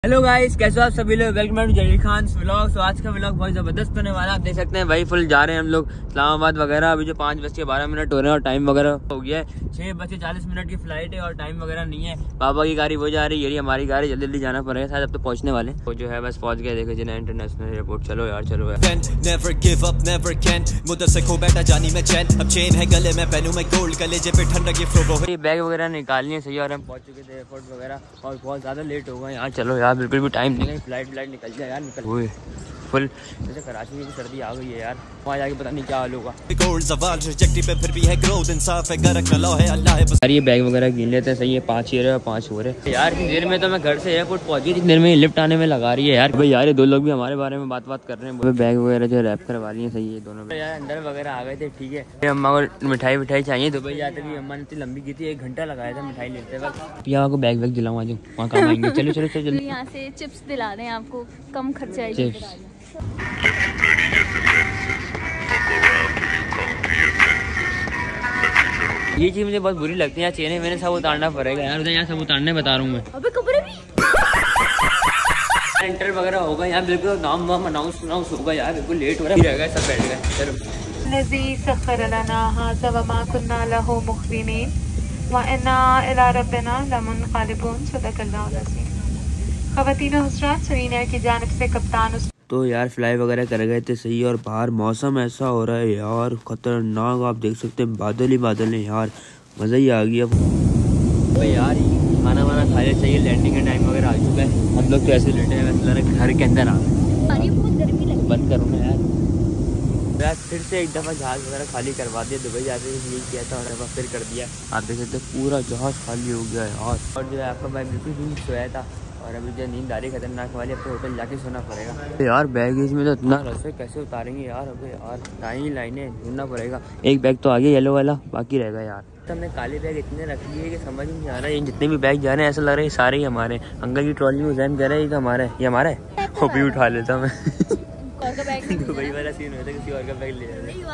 Hello guys, कैसे हो आप सभी लोग। Welcome to Jaleel Khan vlog. तो आज का व्लॉग बहुत जबरदस्त होने वाला है। आप देख सकते हैं भाई फुल जा रहे हैं हम लोग इस्लामाबाद वगैरह। अभी जो 5:12 हो रहे हैं और टाइम वगैरह हो गया है 6:40 की फ्लाइट है और टाइम वगैरह नहीं है। पापा की गाड़ी वो जा रही है, ये हमारी गाड़ी, जल्दी जल्दी जाना पड़ेगा। शायद अब तो पहुंचने वाले वो जो है बस पहुंच गए। देखो जिन्हें इंटरनेशनल एयरपोर्ट। चलो यार चलो यार। Never give up, never can. मुद्दत से खो बैठा जानी में चैन। अब चेन है गले में, पहनूं मैं गोल्ड, कलेजे पे ठंडा गिफ्ट हो। ये बैग वगैरह निकालनी है सही। और हम पहुंच चुके थे एयरपोर्ट वगैरह और बहुत ज़्यादा लेट हो गए यार। चलो यार बिल्कुल भी टाइम नहीं है, फ्लाइट निकल जाए यार। निकल फुल जैसे कराची में भी सर्दी आ गई है यार। वहाँ जाके पता नहीं क्या हाल होगा। फिर भी है ग्रोथ, इंसाफ है, गरक न है, अल्लाह है। यार ये बैग वगैरह गिन लेते हैं सही है। 5 ये रहे और 5 हो रहे यार। इतनी देर में तो मैं घर से एयरपोर्ट पहुंच गई, इतनी देर में लिफ्ट आने में लगा रही है यार। भाई यार ये दो लोग भी हमारे बारे में बात कर रहे हैं। बैग वगैरह जो रैप करवा रही है सही है दोनों यार। अंदर वगैरह आ गए थे ठीक है। अम्मा को मिठाई चाहिए। दुबई जाते भी अम्मा ने इतनी लंबी की थी, 1 घंटा लगाया था मिठाई लेते वक्त। पिया को बैग वैग दिलाऊँ आज वहाँ काम आएंगे। चलो चलो चलो जल्दी। यहाँ से चिप्स दिला दें आपको, कम खर्चा है। ये चीज मुझे बहुत बुरी लगती है यार। चेने मैंने सब उतारना पड़ेगा यार। यहाँ सब उतारने बता रहा हूँ मैं। अबे कपड़े भी एंटर वगैरह होगा यहाँ। बिल्कुल नाम वाम अनाउंस होगा यार। बिल्कुल लेट हो रहा है, सब बैठ गए। चलो की जानिब से कप्तान। तो यार फ्लाई वगैरह कर गए थे सही। और बाहर मौसम ऐसा हो रहा है यार खतरनाक। आप देख सकते हैं बादल ही बादल है यार। मज़ा ही आ गया भाई यार। खाना वाना खा ले चाहिए। लैंडिंग का टाइम वगैरह आ चुका है। हम लोग तो ऐसे लेटे हैं, वैसे लग रहा है घर के अंदर आ गए। बंद करो ना यार। फिर से एक दफ़ा जहाज़ वगैरह खाली करवा दिया। दुबई जाते हुए यही किया था और फिर कर दिया। आप देख सकते हैं पूरा जहाज़ खाली हो गया यार। और जो है आपका भाई बिल्कुल भी नहीं सोया था और अभी जो नींद आ रही खतरनाक वाली। अब तो होटल जाके सोना पड़ेगा यार। बैगेज में तो इतना रश है, कैसे उतारेंगे यार। अबे यार लाइनें ढूंढना पड़ेगा। एक बैग तो आ गया येलो वाला, बाकी रहेगा यार। तो हमने काले बैग इतने रख लिए कि समझ नहीं आ रहा है। जितने भी बैग जा रहे हैं ऐसा लग रहा है सारे ही हमारे। अंकल की ट्रॉली में उजैन कह रहा है ये तो हमारा है, ये हमारा है। वो भी उठा लेता मैं। दुबई वाला सीन होता है, किसी और का बैग ले जाता।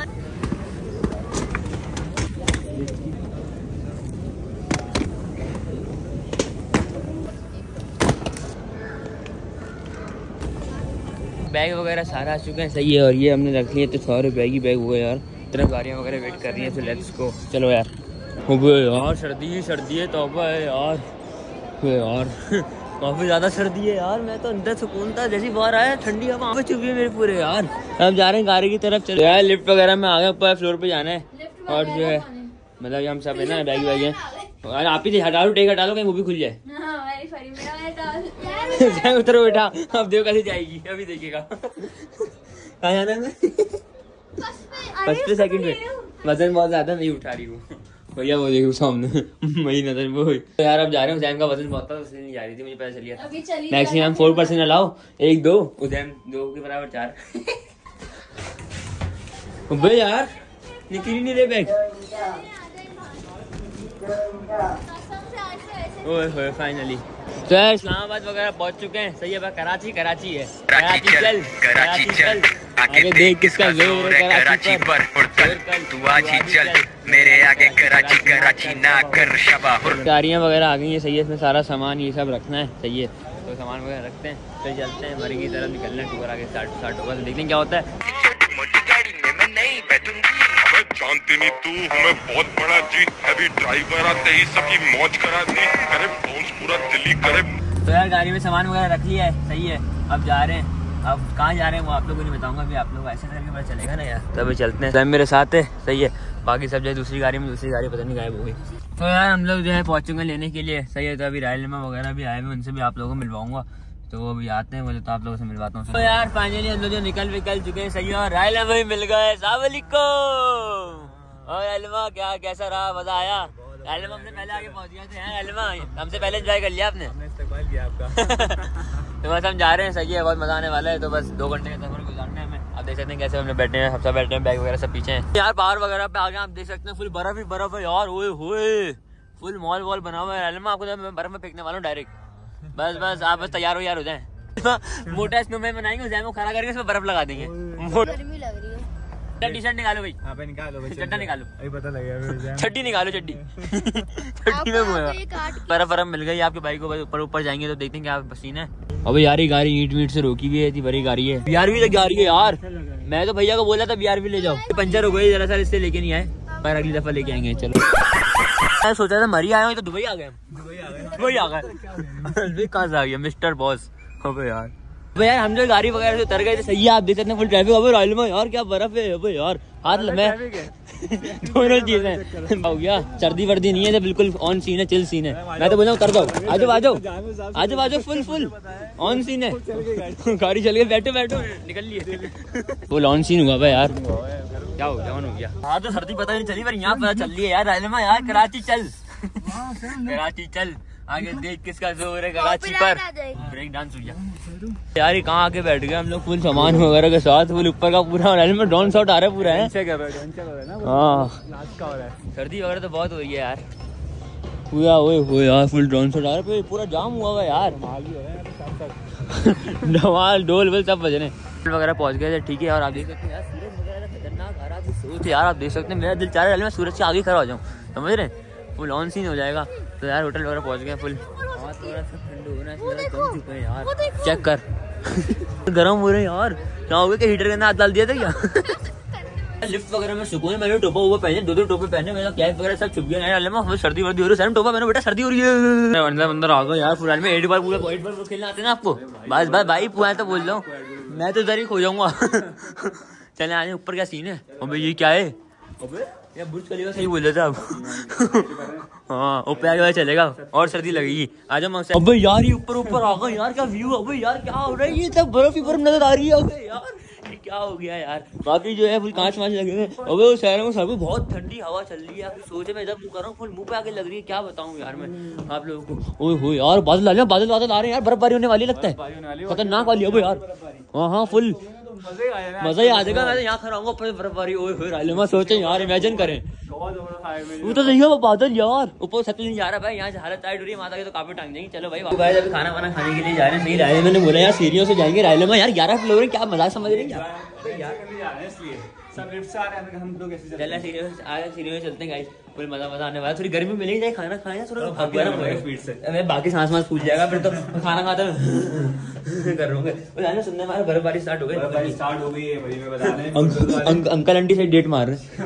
बैग वगैरह सारा आ चुके हैं सही है। और ये हमने रख लिए तो 100 रुपये की बैग हुए यार। इतना गाड़ियाँ वगैरह वेट कर रही हैं। तो लेट्स गो। चलो यार। यार सर्दी है तौबा है यार। काफ़ी ज़्यादा सर्दी है यार। मैं तो अंदर सुकून था, जैसी बाहर आया ठंडी हवा में चुभी है मेरे पूरे यार। अब जा रहे हैं गाड़ी की तरफ। चलो यार लिफ्ट वगैरह में आ गए, ऊपर फ्लोर पे जाना है। और जो है मतलब हम सब है ना बैग वैग है। आप ही हटा लो, टेक हटा लो, कहीं वो भी खुल जाए। उतरो बेटा, अब देखो कैसे जाएगी। अभी देखिएगा कहाँ जाना है। फर्स्ट पे सेकंड पे वजन बहुत ज्यादा नहीं उठा रही वो भैया। वो देखो सामने वही नजर वो। तो यार अब जा रहे हैं। उजैन का वजन बहुत था, उसने नहीं जा रही थी, मुझे पता चलिए। Maximum 4% allow. 1 2 उजैन 2 के बराबर 4। भाई यार निकल ही नहीं रहे बैग। ओए फाइनली तो यार इस्लामाबाद वगैरह पहुंच चुके हैं सही है। कराची है। कराची चल आगे देख किसका जोर है। कराची पर तू आज ही चल मेरे आगे। कराची ना कर शबा। गाड़ियाँ वगैरह आ गई है सही है। इसमें सारा सामान ये सब रखना है सही है। तो सामान वगैरह रखते हैं फिर चलते हैं मरी की तरफ निकलना है। टूर आगे स्टार्ट होगा तो देखते हैं क्या होता है। जानती नहीं तू हमें बहुत बड़ा जी हैवी ड्राइवर आते ही सबकी मौज करा दी। करे फोन्स पूरा दिल्ली करे। तो यार गाड़ी में सामान वगैरह रख लिया है सही है। अब जा रहे हैं। अब कहाँ जा रहे हैं वो आप लोगों को नहीं बताऊंगा। अभी आप लोग ऐसे करके पता चलेगा ना यार। तो अभी चलते हैं। मेरे साथ है सही है। बाकी सब जो है दूसरी गाड़ी में, दूसरी गाड़ी पता नहीं गायब हो गई। तो यार हम लोग जो है पहुंचेंगे लेने के लिए सही है। तो अभी रायलमा वगैरह भी आए हुए, उनसे भी आप लोगों को मिलवाऊंगा। तो वो भी आते हैं बोले तो आप लोगों से मिलवाता हूँ। तो यार फाइनली हम लोग जो निकल चुके हैं सही है। और रायलमा भी मिल गए। अस्सलाम वालेकुम। और रायलमा क्या कैसा रहा, मजा आया? रायलमा हमसे पहले आगे पहुंच गए थे। रायलमा हमसे पहले एंजॉय कर लिया आपने। इस्तेमाल किया आपका। तो बस हम जा रहे हैं सही है। बहुत मजा आने वाला है। तो बस 2 घंटे का सफर गुजारना है हमें। आप देख सकते हैं कैसे हम बैठे हैं। सब बैठे हैं, बैग वगैरह सब पीछे हैं यार। बाहर वगैरह पे आ गए आप देख सकते हैं। फुल बर्फ ही बर्फ है यार। ओए फुल मॉल वॉल बना हुआ है। रायलमा आपको तो बर्फ में फेंकने वाला हूँ डायरेक्ट। बस आप बस तैयार हो जाए। मोटा स्नोमैन बनाएंगे, उस खड़ा करके उसमें बर्फ लगा देंगे। गर्मी लग रही है। टी शर्ट निकालो भाई। हाँ भाई निकालो भाई, चड्डा निकालो, अभी पता लगेगा। चड्डी निकालो, चड्डी चड्डी में बर्फ मिल गई आपके भाई को। ऊपर ऊपर जाएंगे तो देखते हैं क्या पसीना है। अबे यार ये गाड़ी ईंट वीट से रोकी हुई है, इतनी बड़ी गाड़ी है। BRV लग जा रही है यार। मैं तो भैया को बोला था BRV ले जाओ, पंचर हो गई, जरा सा इससे लेके नहीं आए, पर अगली दफा लेके आएंगे। चलो मैं सोचा था मरी आए हो, तो दुबई आ गए, दुबई आ गए कहाँ से आ गया मिस्टर बॉस। अबे यार यार हम जो गाड़ी वगैरह से उतर गए थे, सही है, आप देख सकते हैं फुल ट्रैफिक। अबे रॉयल में यार क्या बर्फ है। अबे यार हाथ मैं दोनों चीजें हो गया, सर्दी वर्दी नहीं है तो बिल्कुल ऑन सीन है, चिल सीन है। मैं तो बोल रहा हूँ उतर जाओ, आजो आजो आजो आजो, फुल फुल ऑन सीन है। गाड़ी चल गई, बैठो बैठो, निकल लिए, फुल ऑन सीन हुआ भाई यार। क्या हो गया, ऑन हो गया। हाँ तो सर्दी पता नहीं चली, पर यहाँ पता चल रही है यार। रायलमा यार कराची चल, कराची चल, आगे देख किसका जोर है कराची पर। ब्रेक डांस हो गया यार। ये कहाँ आके बैठ गए हम लोग, फुल सामान वगैरह के साथ, फुल ऊपर का पूरा में ड्रोन शॉट आ रहा है पूरा है। हाँ सर्दी वगैरह तो बहुत हो रही है यार पूरा। वो यार फुल ड्रोन शॉट आ रहा है, पूरा जाम हुआ हुआ यार। धमाल ढोल वोल सब बजने वगैरह पहुंच गए थे, ठीक है। और आप देख सकते हैं यार सूरज वगैरह खतरनाक आ रहा है, सोच यार आप देख सकते हैं, मेरा दिल चाह रहा है मैं सूरज से आगे खड़ा हो जाऊँ, समझ रहे, फुल ऑन सीन हो जाएगा। तो यार होटल वगैरह पहुंच गए फुल, थोड़ा सा ठंड होना चाहिए, कम चुके हैं यार। चेक कर गर्म हो रहे हैं यार। क्या हो गया कि हीटर के अंदर हाथ डाल दिया था क्या। लिफ्ट वगैरह में सुकून है, मैंने टोपा वो पहने, दो टोपे पहने, मेरा कैप वगैरह सब छुप गया। सर्दी वर्दी हो रही है, टोपा मैंने बेटा सर्दी हो रही है। अंदर आ गया यार फुल में, 8 बार पूरा 8 बार खेलना आते ना आपको। बस बस भाई पुआ तो बोल रहा हूँ, मैं तो इधर ही खो जाऊंगा। चले आने ऊपर, क्या सीन है। अबे ये क्या है, अबे यार बुर्ज खलीफा सही बोल रहे थे आप। हाँ ऊपर आगे चलेगा और सर्दी लगेगी, आ जाओ। अबे यार ये ऊपर आ गए यार, क्या व्यू। अबे यार क्या हो रहा है, ये सब बर्फ ही बर्फ नजर आ रही है। अबे यार ये क्या हो गया यार, बाकी जो है फुल कांच वाँच लगे हैं। अबे वो शहर में सब बहुत ठंडी हवा चल रही है। आप सोचे मैं इधर कर रहा हूँ, फुल मुंह पे आके लग रही है, क्या बताऊँ यार मैं आप लोगों को। ओए हो यार बादल आ रहे हैं, बादल आ रहे हैं यार, बर्फबारी होने वाली लगता है, खतरनाक वाली। अबे यार हाँ फुल मजा ही आ जाएगा। मैं तो यहाँ खड़ा हूँ बर्फबारी। ओए रायलमा सोचे यार, इमेजिन करें वो तो नहीं है वो बादल यार, ऊपर छत नहीं जा रहा भाई, यहाँ से हालत टाइट हो रही है माता की, तो काफी टाइम देंगे। चलो भाई भाई अभी खाना वाना खाने के लिए जा रहे हैं। सही रायलमा ने बोला यार सीढ़ियों से जाएंगे। रायलमा यार 11 फ्लोर है, क्या मजाक समझ रहे हैं क्या। सीढ़ियों में चलते हैं गाइस, पूरे मजा आने वाला। थोड़ी गर्मी मिलेगी, जाए खाना खाया थोड़ा, बाकी सांस वास फूल जाएगा फिर तो खाना खाते कर रहे होंगे। सुनने में बर्फबारी स्टार्ट हो गई, अंकल आंटी से डेट मार रहे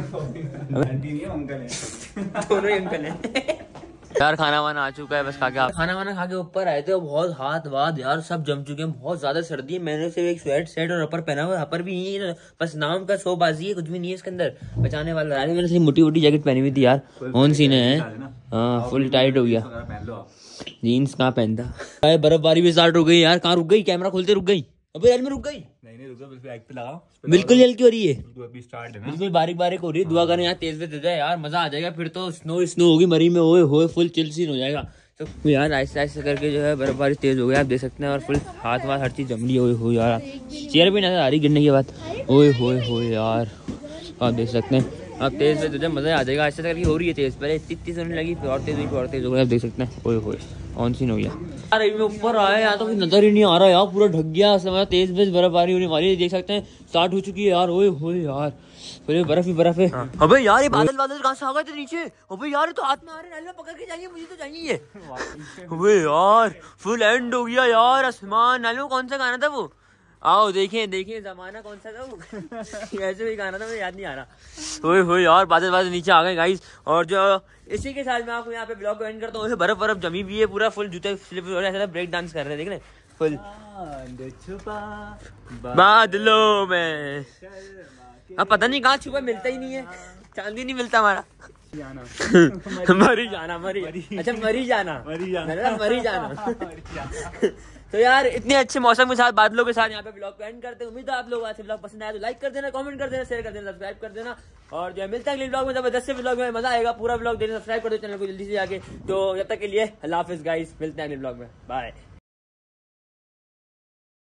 दोनों ही अंकल है यार। खाना वाना आ चुका है, बस खाना वाना खा के ऊपर आए थे। बहुत हाथ वाथ यार सब जम चुके हैं, बहुत ज्यादा सर्दी है। मैंने सिर्फ एक स्वेट सेट और अपर पहना हुआ, अपर भी नहीं है, बस नाम का शोबाजी है, कुछ भी नहीं है इसके अंदर बचाने वाला। मैंने सिर्फ मोटी मोटी जैकेट पहनी हुई थी यार, ऑन सीन है। हाँ फुल टाइट हो गया, जीन्स कहाँ पहनता। बर्फबारी भी स्टार्ट हो गई यार, कहाँ रुक गई, कैमरा खोलते रुक गई। अबे यार में रुक गई, बिल्कुल जल्दी हो रही है, बिल्कुल बारीक बारीक हो रही है। दुआ करें यार तेज दे जाए यार, मजा आ जाएगा फिर तो। स्नो होगी मरी में, ओए फुल चिल सीन हो जाएगा। तो यार आहिस्ते आहिस्ते करके जो है बर्फबारी तेज हो गया, आप देख सकते हैं। और फुल हाथ वाथ हर चीज जम रही है। हो यार चेयर भी नजर आ रही गिरने के बाद। ओए हो यार आप देख सकते हैं। अब तेज में तुझे मजा आ जाएगा, ऐसे करके हो रही है तेज। पहले इतनी होने लगी, फिर और तेज हुई, फिर और तेज हो गया, आप देख सकते हैं। ओए ऑन सीन हो गया यार। मैं ऊपर आया यहाँ तो नजर ही नहीं आ रहा यार, पूरा ढक गया समय। तेज बर्फबारी होने वाली है, देख सकते हैं स्टार्ट हो चुकी है यार। ओए हो यार फिर बर्फ ही बर्फ है। अबे यार ये बादल कहाँ से आ गए थे नीचे। अबे यार ये तो हाथ में आ रहे हैं, पकड़ के जाइए, मुझे तो चाहिए। अबे यार फुल एंड हो गया यार आसमान। नालू कौन सा गाना था वो, आओ देखिए जमाना कौन सा था वो। ऐसे भी गाना था, मुझे याद नहीं आ रहा। ओए यार बादल नीचे आ गए गाइस। और जो इसी के साथ मैं आपको यहाँ पे ब्लॉग को एंड करता हूँ। बर्फ जमी भी है, पूरा फुल जूते स्लिप हो रहे हैं, ब्रेक डांस कर रहे हैं, देख रहे फुल बादलों में। अब पता नहीं कहाँ छुपा, मिलता ही नहीं है, चांदी नहीं मिलता हमारा। मरी जाना। तो यार इतने अच्छे मौसम के साथ बादलों के साथ यहाँ पे ब्लॉग को एंड करते हैं। उम्मीद है आप लोग आज से ब्लॉग पसंद आया तो लाइक कर देना, कमेंट कर देना, शेयर कर देना, सब्सक्राइब कर देना। और जो है मिलता है अगले ब्लॉग में, जबरदस्त से ब्लॉग में मजा आएगा। पूरा ब्लॉग देखना, सब्सक्राइब कर दो चैनल को जल्दी से जाके। तो जब तक के लिए अल्लाह हाफिज गाइस, मिलते हैं अगले ब्लॉग में, बाय।